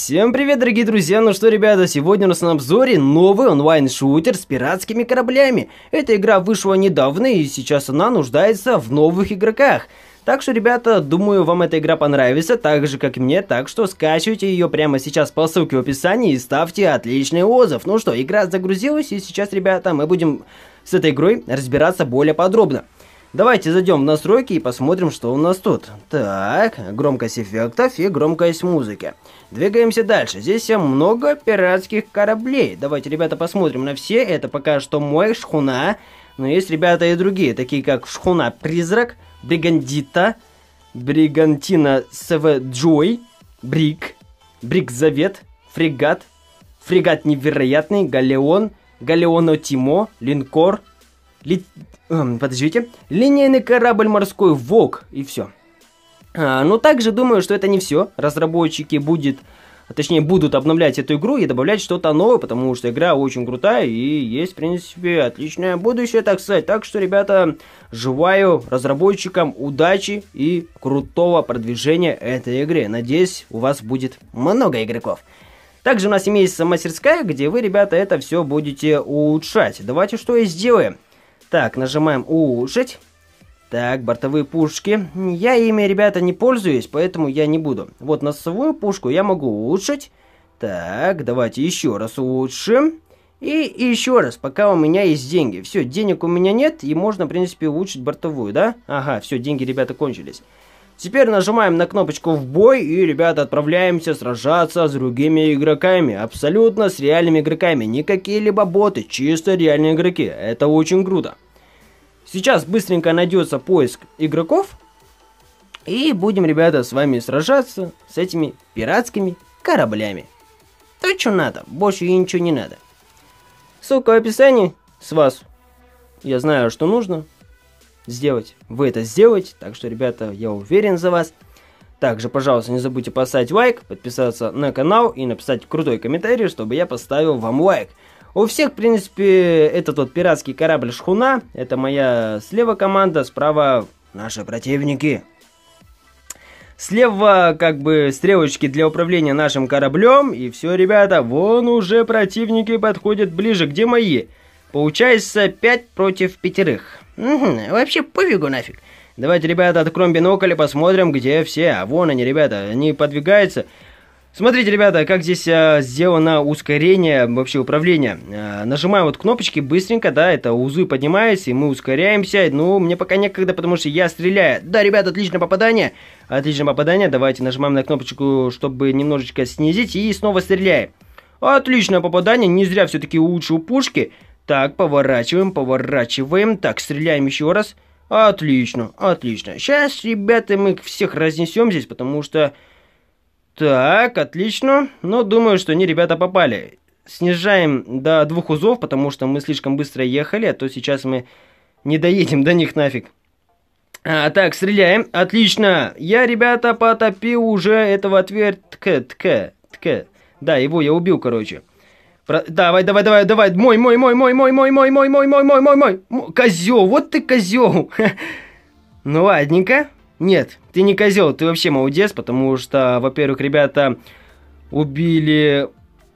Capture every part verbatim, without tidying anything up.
Всем привет, дорогие друзья! Ну что, ребята, сегодня у нас на обзоре новый онлайн-шутер с пиратскими кораблями. Эта игра вышла недавно, и сейчас она нуждается в новых игроках. Так что, ребята, думаю, вам эта игра понравится, так же, как и мне, так что скачивайте ее прямо сейчас по ссылке в описании и ставьте отличный отзыв. Ну что, игра загрузилась, и сейчас, ребята, мы будем с этой игрой разбираться более подробно. Давайте зайдем в настройки и посмотрим, что у нас тут. Так, громкость эффектов и громкость музыки. Двигаемся дальше. Здесь много пиратских кораблей. Давайте, ребята, посмотрим на все. Это пока что мой шхуна. Но есть, ребята, и другие, такие как шхуна Призрак, Бригандита, Бригантина СВ Джой, Брик, Брик Завет, Фрегат, Фрегат Невероятный, Галеон, Галеоно Тимо, Линкор, Ли... Эм, подождите. Линейный корабль морской Волк. И все. А, ну, также думаю, что это не все. Разработчики будет, а точнее, будут обновлять эту игру и добавлять что-то новое, потому что игра очень крутая и есть, в принципе, отличное будущее, так сказать. Так что, ребята, желаю разработчикам удачи и крутого продвижения этой игры. Надеюсь, у вас будет много игроков. Также у нас имеется мастерская, где вы, ребята, это все будете улучшать. Давайте что и сделаем. Так, нажимаем улучшить. Так, бортовые пушки. Я ими, ребята, не пользуюсь, поэтому я не буду. Вот носовую пушку я могу улучшить. Так, давайте еще раз улучшим. И еще раз, пока у меня есть деньги. Все, денег у меня нет, и можно, в принципе, улучшить бортовую, да? Ага, все, деньги, ребята, кончились. Теперь нажимаем на кнопочку в бой, и, ребята, отправляемся сражаться с другими игроками. Абсолютно с реальными игроками. Не какие-либо боты, чисто реальные игроки. Это очень круто. Сейчас быстренько найдется поиск игроков. И будем, ребята, с вами сражаться с этими пиратскими кораблями. То, что надо. Больше и ничего не надо. Ссылка в описании. С вас. Я знаю, что нужно сделать. Вы это сделаете. Так что, ребята, я уверен за вас. Также, пожалуйста, не забудьте поставить лайк, подписаться на канал и написать крутой комментарий, чтобы я поставил вам лайк. У всех, в принципе, этот вот пиратский корабль шхуна. Это моя слева команда, справа наши противники. Слева, как бы, стрелочки для управления нашим кораблем. И все, ребята, вон уже противники подходят ближе. Где мои? Получается пять против пятерых. Угу, вообще пофигу нафиг. Давайте, ребята, откроем бинокль и посмотрим, где все. А вон они, ребята, они подвигаются. Смотрите, ребята, как здесь а, сделано ускорение, вообще управление. А, нажимаем вот кнопочки быстренько, да, это узы поднимаются, и мы ускоряемся. Ну, мне пока некогда, потому что я стреляю. Да, ребята, отличное попадание. Отличное попадание. Давайте нажимаем на кнопочку, чтобы немножечко снизить, и снова стреляем. Отличное попадание, не зря все-таки улучшил пушки. Так, поворачиваем, поворачиваем. Так, стреляем еще раз. Отлично, отлично. Сейчас, ребята, мы всех разнесем здесь, потому что... Так, отлично. Но думаю, что они, ребята, попали. Снижаем до двух узлов, потому что мы слишком быстро ехали, а то сейчас мы не доедем до них нафиг. А, так, стреляем. Отлично. Я, ребята, потопил уже этого отвертка. Тка, тка. Да, его я убил, короче. Про... Давай, давай, давай, давай. Мой, мой, мой, мой, мой, мой, мой, мой, мой, мой, мой, мой, мой. Козел, вот ты козел. Ну, ладненько. Нет, ты не козел, ты вообще молодец, потому что, во-первых, ребята убили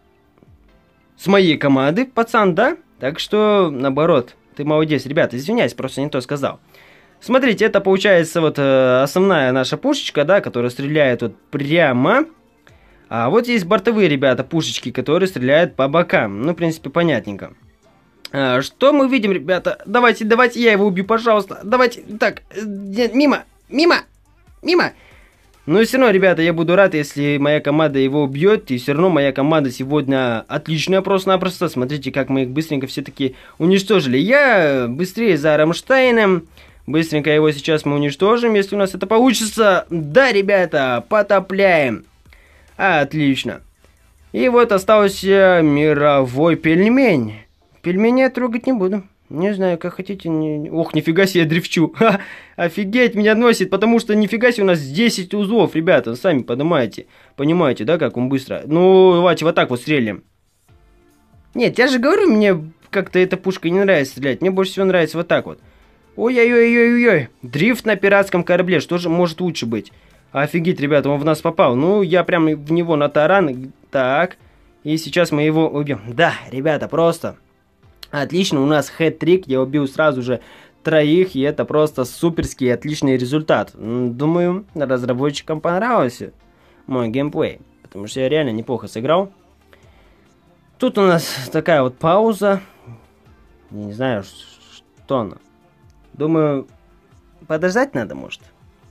с моей команды, пацан, да? Так что, наоборот, ты молодец. Ребята, извиняюсь, просто не то сказал. Смотрите, это получается вот э, основная наша пушечка, да, которая стреляет вот прямо. А вот есть бортовые, ребята, пушечки, которые стреляют по бокам. Ну, в принципе, понятненько. А, что мы видим, ребята? Давайте, давайте я его убью, пожалуйста. Давайте, так, э, мимо. Мимо! Мимо! Но все равно, ребята, я буду рад, если моя команда его убьет. И все равно моя команда сегодня отличная просто-напросто. Смотрите, как мы их быстренько все-таки уничтожили. Я быстрее за Рамштайном. Быстренько его сейчас мы уничтожим, если у нас это получится. Да, ребята, потопляем. Отлично. И вот остался мировой пельмень. Пельмени я трогать не буду. Не знаю, как хотите. Не... Ох, нифига себе, я дрифчу. Ха, офигеть, меня носит, потому что нифига себе у нас десять узлов, ребята, сами понимаете. Понимаете, да, как он быстро. Ну, давайте вот так вот стрелим. Нет, я же говорю, мне как-то эта пушка не нравится стрелять. Мне больше всего нравится вот так вот. Ой-ой-ой-ой-ой. Дрифт на пиратском корабле, что же может лучше быть? Офигеть, ребята, он в нас попал. Ну, я прям в него на таран. Так, и сейчас мы его убьем. Да, ребята, просто отлично, у нас хэт-трик. Я убил сразу же троих, и это просто суперский отличный результат. Думаю, разработчикам понравился мой геймплей, потому что я реально неплохо сыграл. Тут у нас такая вот пауза. Не знаю, что она. Думаю, подождать надо, может.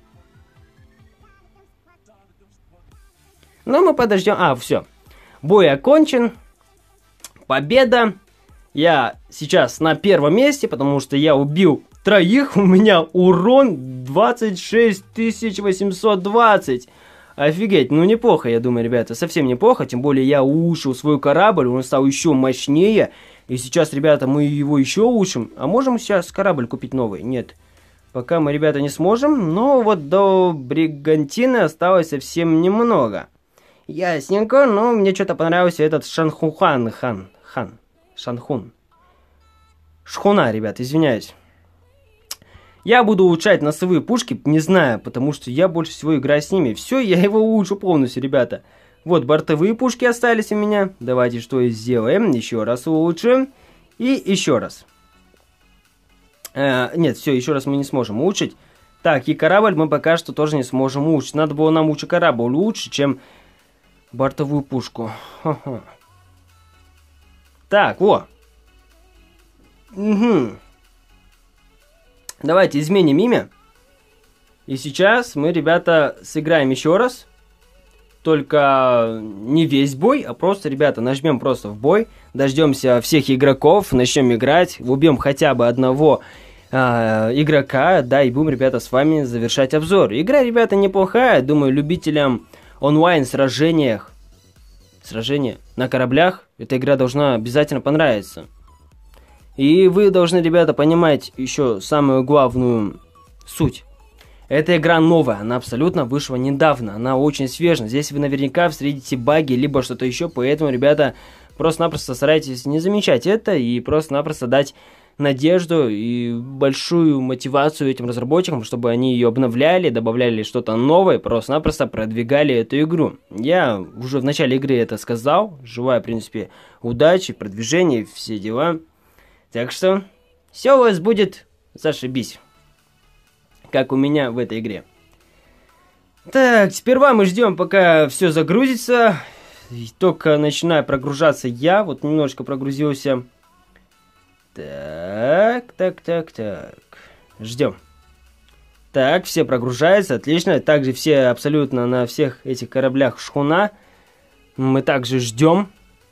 Но мы подождем. А, все. Бой окончен. Победа. Я сейчас на первом месте, потому что я убил троих. У меня урон двадцать шесть тысяч восемьсот двадцать. Офигеть, ну неплохо, я думаю, ребята, совсем неплохо. Тем более я улучшил свой корабль, он стал еще мощнее. И сейчас, ребята, мы его еще улучшим. А можем сейчас корабль купить новый? Нет. Пока мы, ребята, не сможем. Но вот до Бригантины осталось совсем немного. Ясненько, но мне что-то понравился этот Шанхухан. Хан. Хан. Шанхун. Шхуна, ребят, извиняюсь. Я буду улучшать носовые пушки, не знаю, потому что я больше всего играю с ними. Все, я его улучшу полностью, ребята. Вот, бортовые пушки остались у меня. Давайте что и сделаем. Еще раз улучшим. И еще раз. Э, нет, все, еще раз мы не сможем улучшить. Так, и корабль мы пока что тоже не сможем улучшить. Надо было нам лучше корабль лучше, чем бортовую пушку. Ха-ха. Так, во. Угу. Давайте изменим имя. И сейчас мы, ребята, сыграем еще раз. Только не весь бой, а просто, ребята, нажмем просто в бой. Дождемся всех игроков, начнем играть. Убьем хотя бы одного э, игрока. Да, и будем, ребята, с вами завершать обзор. Игра, ребята, неплохая. Думаю, любителям онлайн сражениях, сражения на кораблях, эта игра должна обязательно понравиться. И вы должны, ребята, понимать еще самую главную суть. Эта игра новая, она абсолютно вышла недавно, она очень свежая. Здесь вы наверняка встретите баги, либо что-то еще, поэтому, ребята, просто-напросто старайтесь не замечать это и просто-напросто дать надежду и большую мотивацию этим разработчикам, чтобы они ее обновляли, добавляли что-то новое, просто-напросто продвигали эту игру. Я уже в начале игры это сказал, желаю, в принципе, удачи, продвижения, все дела. Так что все у вас будет зашибись. Как у меня в этой игре. Так, сперва мы ждем, пока все загрузится. И только начинаю прогружаться я. Вот немножечко прогрузился. Так, так, так, так. Ждем. Так, все прогружаются, отлично. Также все абсолютно на всех этих кораблях шхуна. Мы также ждем.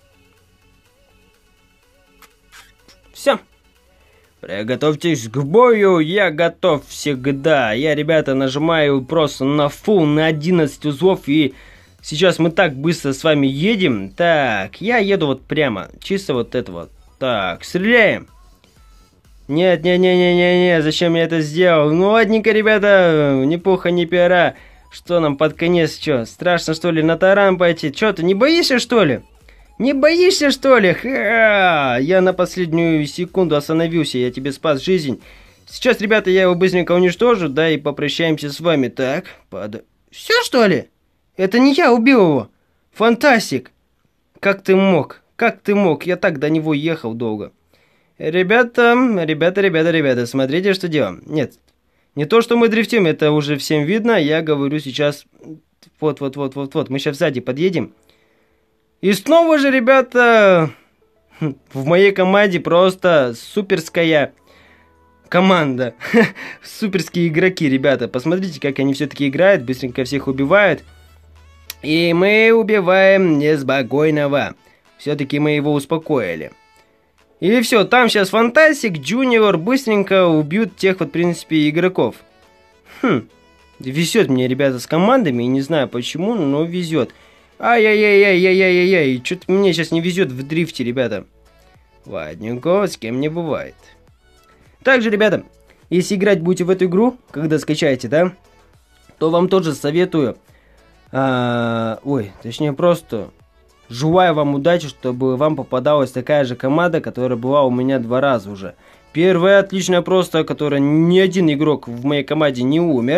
Все. Приготовьтесь к бою, я готов всегда. Я, ребята, нажимаю просто на full, на одиннадцать узлов, и сейчас мы так быстро с вами едем. Так, я еду вот прямо, чисто вот это вот. Так, стреляем. Нет, не, не, не, не, не, зачем я это сделал? Ну, ладненько, ребята, ни пуха, ни пера. Что нам под конец, что, страшно, что ли, на таран пойти? Что, ты не боишься, что ли? Не боишься, что ли? Ха! Я на последнюю секунду остановился, я тебе спас жизнь. Сейчас, ребята, я его быстренько уничтожу, да, и попрощаемся с вами. Так, под... Все, что ли? Это не я убил его. Фантастик. Как ты мог? Как ты мог? Я так до него ехал долго. Ребята, ребята, ребята, ребята, смотрите, что делаем. Нет, не то, что мы дрифтим, это уже всем видно. Я говорю сейчас... Вот, вот, вот, вот, вот. Мы сейчас сзади подъедем. И снова же, ребята, в моей команде просто суперская команда. Суперские игроки, ребята. Посмотрите, как они все-таки играют, быстренько всех убивают. И мы убиваем неспокойного. Все-таки мы его успокоили. И все, там сейчас Фантастик, Джуниор быстренько убьют тех вот, в принципе, игроков. Хм, везет мне, ребята, с командами, не знаю почему, но везет. Ай-яй-яй-яй-яй-яй-яй, что-то мне сейчас не везет в дрифте, ребята. Ладненько, с кем не бывает. Также, ребята, если играть будете в эту игру, когда скачаете, да, то вам тоже советую, а, ой, точнее просто, желаю вам удачи, чтобы вам попадалась такая же команда, которая была у меня два раза уже. Первая отличная просто, которая ни один игрок в моей команде не умер.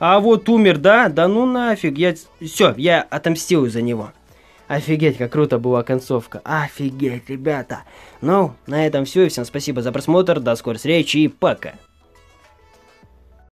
А вот умер, да? Да ну нафиг, я... Все, я отомстил за него. Офигеть, как круто была концовка. Офигеть, ребята. Ну, на этом все. Всем спасибо за просмотр. До скорой встречи и пока.